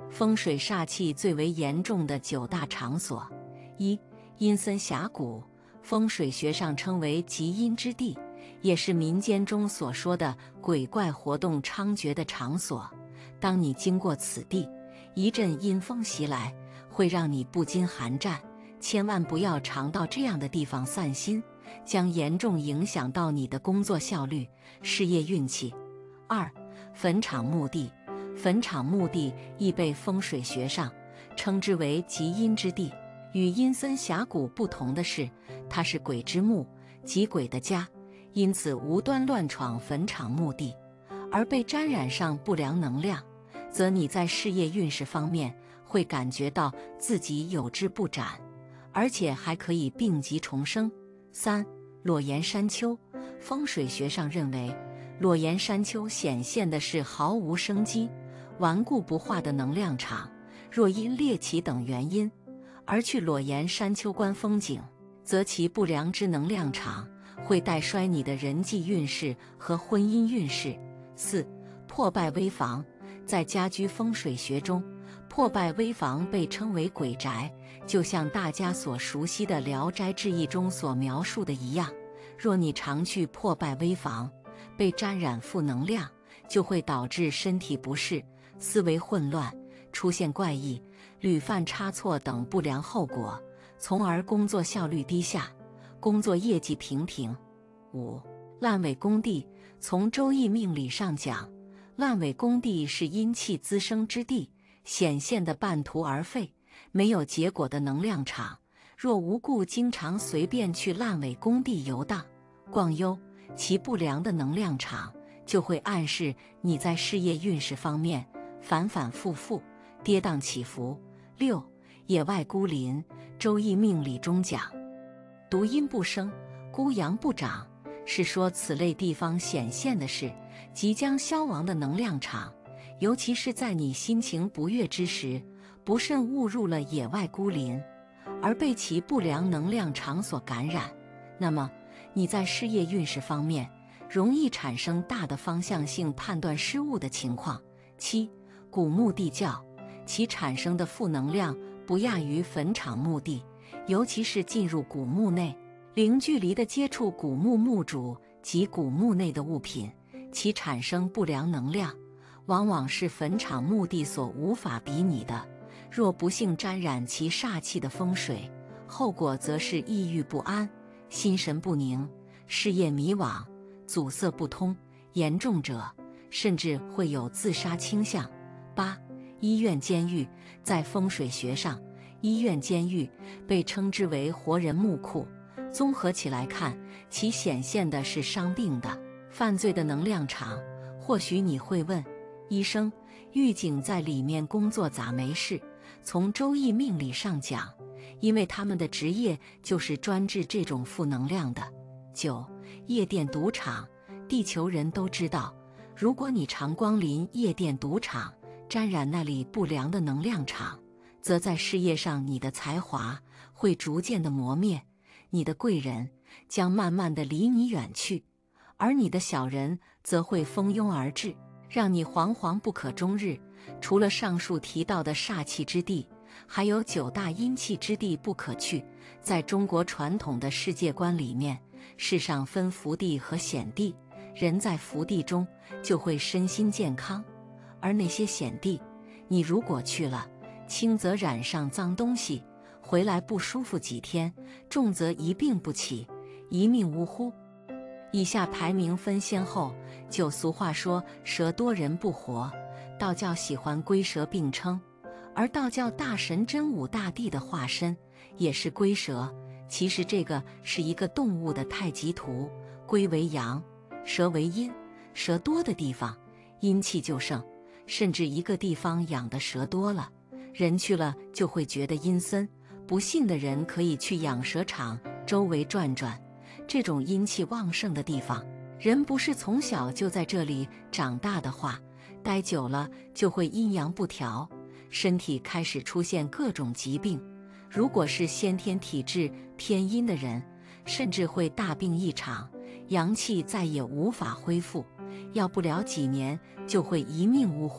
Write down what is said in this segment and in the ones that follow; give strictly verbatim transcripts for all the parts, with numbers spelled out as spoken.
风水煞气最为严重的九大场所：一、阴森峡谷，风水学上称为极阴之地，也是民间中所说的鬼怪活动猖獗的场所。当你经过此地，一阵阴风袭来，会让你不禁寒战，千万不要常到这样的地方散心，将严重影响到你的工作效率、事业运气。二、坟场墓地，坟场墓地亦被风水学上称之为极阴之地。与阴森峡谷不同的是，它是鬼之墓，即鬼的家，因此无端乱闯坟场墓地，而被沾染上不良能量，则你在事业运势方面会感觉到自己有志不展，而且还可以病急重生。三、裸岩山丘，风水学上认为，裸岩山丘显现的是毫无生机、顽固不化的能量场，若因猎奇等原因而去裸岩山丘观风景，则其不良之能量场会带衰你的人际运势和婚姻运势。四、破败危房，在家居风水学中，破败危房被称为鬼宅，就像大家所熟悉的《聊斋志异》中所描述的一样，若你常去破败危房，被沾染负能量，就会导致身体不适、思维混乱、出现怪异、屡犯差错等不良后果，从而工作效率低下，工作业绩平平。五、烂尾工地，从周易命理上讲，烂尾工地是阴气滋生之地，显现的半途而废、没有结果的能量场。若无故经常随便去烂尾工地游荡、逛悠，其不良的能量场就会暗示你在事业运势方面反反复复、跌宕起伏。六、野外孤林，周易命理中讲，独阴不生，孤阳不长，是说此类地方显现的是即将消亡的能量场，尤其是在你心情不悦之时，不慎误入了野外孤林，而被其不良能量场所感染，那么你在事业运势方面容易产生大的方向性判断失误的情况。七、古墓地窖，其产生的负能量不亚于坟场墓地，尤其是进入古墓内，零距离地接触古墓墓主及古墓内的物品，其产生不良能量往往是坟场墓地所无法比拟的。若不幸沾染其煞气的风水，后果则是抑郁不安、心神不宁、事业迷惘、阻塞不通，严重者甚至会有自杀倾向。八、医院监狱，在风水学上，医院监狱被称之为活人墓库。综合起来看，其显现的是伤病的、犯罪的能量场。或许你会问，医生、狱警在里面工作咋没事？从周易命理上讲，因为他们的职业就是专治这种负能量的。九、夜店赌场，地球人都知道，如果你常光临夜店赌场，沾染那里不良的能量场，则在事业上你的才华会逐渐的磨灭，你的贵人将慢慢的离你远去，而你的小人则会蜂拥而至，让你惶惶不可终日。除了上述提到的煞气之地，还有九大阴气之地不可去。在中国传统的世界观里面，世上分福地和险地，人在福地中就会身心健康，而那些险地，你如果去了，轻则染上脏东西，回来不舒服几天，重则一病不起，一命呜呼。以下排名分先后。就俗话说蛇多人不活，道教喜欢龟蛇并称，而道教大神真武大帝的化身也是龟蛇。其实这个是一个动物的太极图，龟为阳，蛇为阴，蛇多的地方阴气就盛，甚至一个地方养的蛇多了，人去了就会觉得阴森。不信的人可以去养蛇场周围转转，这种阴气旺盛的地方，人不是从小就在这里长大的话，待久了就会阴阳不调，身体开始出现各种疾病。如果是先天体质偏阴的人，甚至会大病一场，阳气再也无法恢复，要不了几年就会一命呜呼。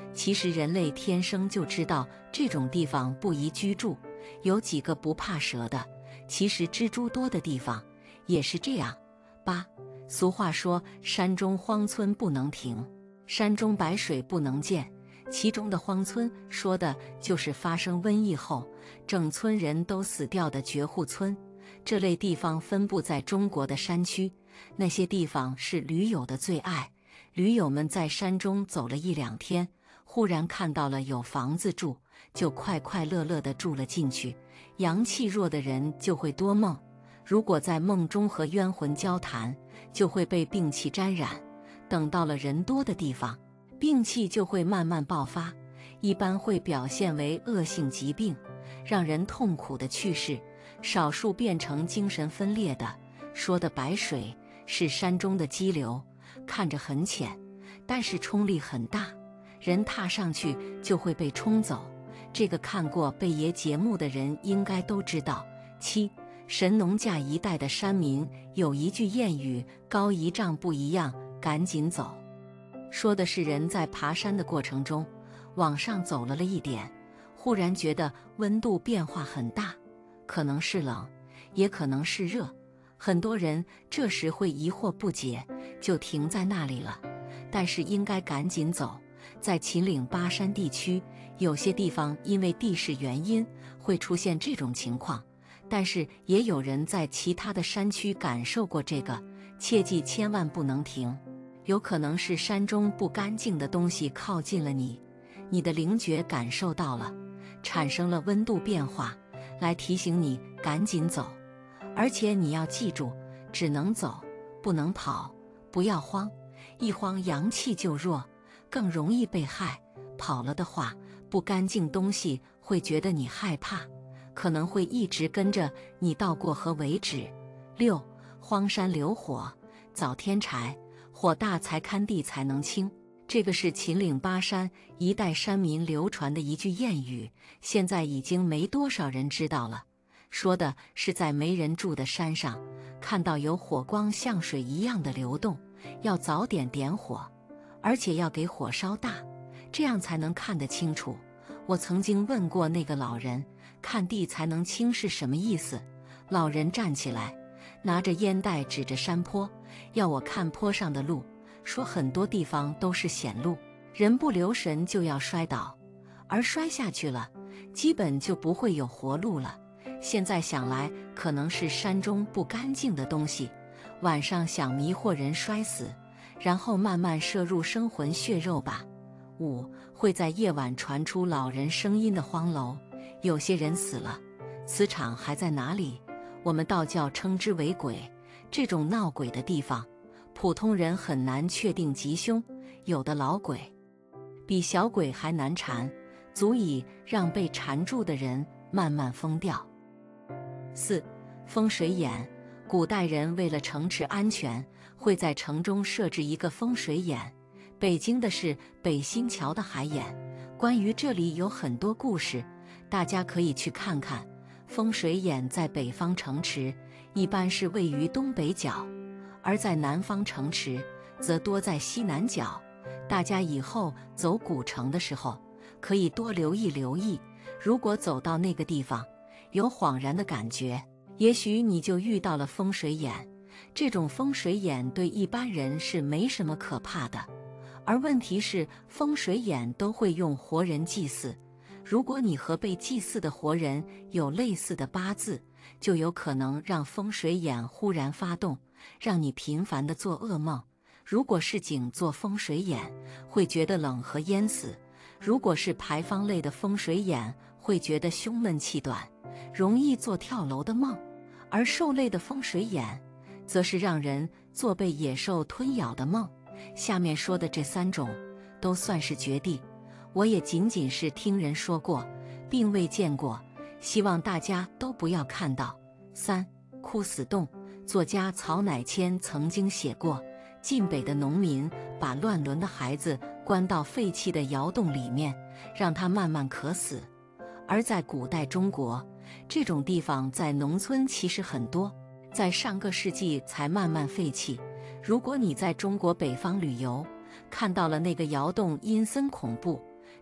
其实人类天生就知道这种地方不宜居住，有几个不怕蛇的。其实蜘蛛多的地方也是这样。八，俗话说山中荒村不能停，山中白水不能见。其中的荒村说的就是发生瘟疫后整村人都死掉的绝户村。这类地方分布在中国的山区，那些地方是驴友的最爱。驴友们在山中走了一两天，忽然看到了有房子住，就快快乐乐地住了进去。阳气弱的人就会多梦，如果在梦中和冤魂交谈，就会被病气沾染。等到了人多的地方，病气就会慢慢爆发，一般会表现为恶性疾病，让人痛苦的去世，少数变成精神分裂的。说的白水是山中的激流，看着很浅，但是冲力很大，人踏上去就会被冲走。这个看过贝爷节目的人应该都知道。七，神农架一带的山民有一句谚语：高一丈不一样，赶紧走。说的是人在爬山的过程中往上走了了一点，忽然觉得温度变化很大，可能是冷，也可能是热。很多人这时会疑惑不解，就停在那里了。但是应该赶紧走。在秦岭巴山地区，有些地方因为地势原因会出现这种情况，但是也有人在其他的山区感受过这个，切记千万不能停。有可能是山中不干净的东西靠近了你，你的灵觉感受到了，产生了温度变化，来提醒你赶紧走。而且你要记住，只能走，不能跑，不要慌，一慌阳气就弱，更容易被害。跑了的话，不干净东西会觉得你害怕，可能会一直跟着你到过河为止。六，荒山流火，早添柴，火大才堪地才能清。这个是秦岭巴山一带山民流传的一句谚语，现在已经没多少人知道了。说的是在没人住的山上，看到有火光像水一样的流动，要早点点火，而且要给火烧大，这样才能看得清楚。我曾经问过那个老人，看地才能清是什么意思？老人站起来，拿着烟袋指着山坡，要我看坡上的路，说很多地方都是险路，人不留神就要摔倒，而摔下去了，基本就不会有活路了。现在想来，可能是山中不干净的东西，晚上想迷惑人摔死，然后慢慢摄入生魂血肉吧。五，会在夜晚传出老人声音的荒楼，有些人死了，磁场还在哪里？我们道教称之为鬼。这种闹鬼的地方，普通人很难确定吉凶，有的老鬼比小鬼还难缠，足以让被缠住的人慢慢疯掉。四，风水眼。古代人为了城池安全，会在城中设置一个风水眼。北京的是北新桥的海眼，关于这里有很多故事，大家可以去看看。风水眼在北方城池一般是位于东北角，而在南方城池则多在西南角。大家以后走古城的时候可以多留意留意，如果走到那个地方有恍然的感觉，也许你就遇到了风水眼。这种风水眼对一般人是没什么可怕的，而问题是风水眼都会用活人祭祀，如果你和被祭祀的活人有类似的八字，就有可能让风水眼忽然发动，让你频繁地做噩梦。如果是井做风水眼，会觉得冷和淹死；如果是牌坊类的风水眼，会觉得胸闷气短，容易做跳楼的梦；而兽类的风水眼，则是让人做被野兽吞咬的梦。下面说的这三种都算是绝地，我也仅仅是听人说过，并未见过，希望大家都不要看到。三，枯死洞。作家曹乃谦曾经写过，晋北的农民把乱伦的孩子关到废弃的窑洞里面，让他慢慢渴死。而在古代中国，这种地方在农村其实很多，在上个世纪才慢慢废弃。如果你在中国北方旅游，看到了那个窑洞阴森恐怖，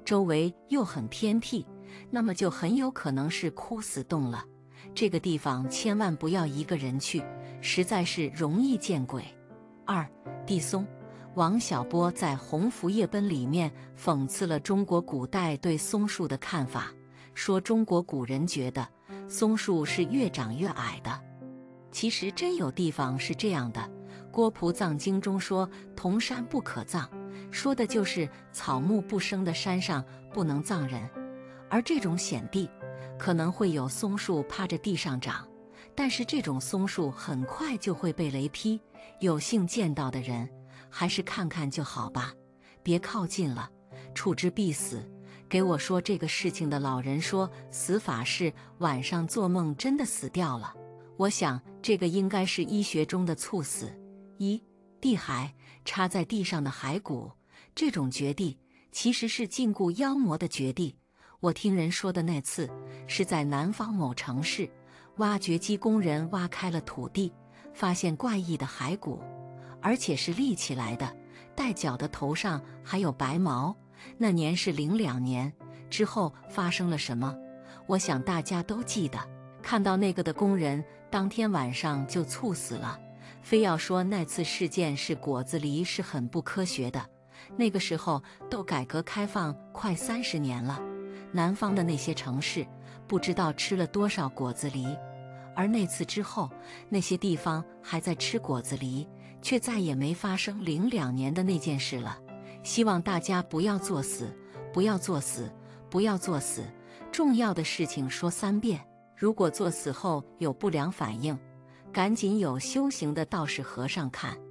周围又很偏僻，那么就很有可能是枯死洞了。这个地方千万不要一个人去，实在是容易见鬼。二、地松。王小波在《鸿福夜奔》里面讽刺了中国古代对松树的看法，说中国古人觉得松树是越长越矮的。其实真有地方是这样的，《郭璞藏经》中说铜山不可葬，说的就是草木不生的山上不能葬人。而这种险地可能会有松树趴着地上长，但是这种松树很快就会被雷劈，有幸见到的人还是看看就好吧，别靠近了，触之必死。给我说这个事情的老人说，死法是晚上做梦真的死掉了。我想这个应该是医学中的猝死。一、地骸，插在地上的骸骨，这种掘地其实是禁锢妖魔的掘地。我听人说的那次是在南方某城市，挖掘机工人挖开了土地，发现怪异的骸骨，而且是立起来的，带角的头上还有白毛。那年是零两年，之后发生了什么？我想大家都记得，看到那个的工人当天晚上就猝死了。非要说那次事件是果子狸是很不科学的。那个时候都改革开放快三十年了，南方的那些城市不知道吃了多少果子狸，而那次之后，那些地方还在吃果子狸，却再也没发生零两年的那件事了。希望大家不要作死，不要作死，不要作死。重要的事情说三遍。如果作死后有不良反应，赶紧有修行的道士和尚看。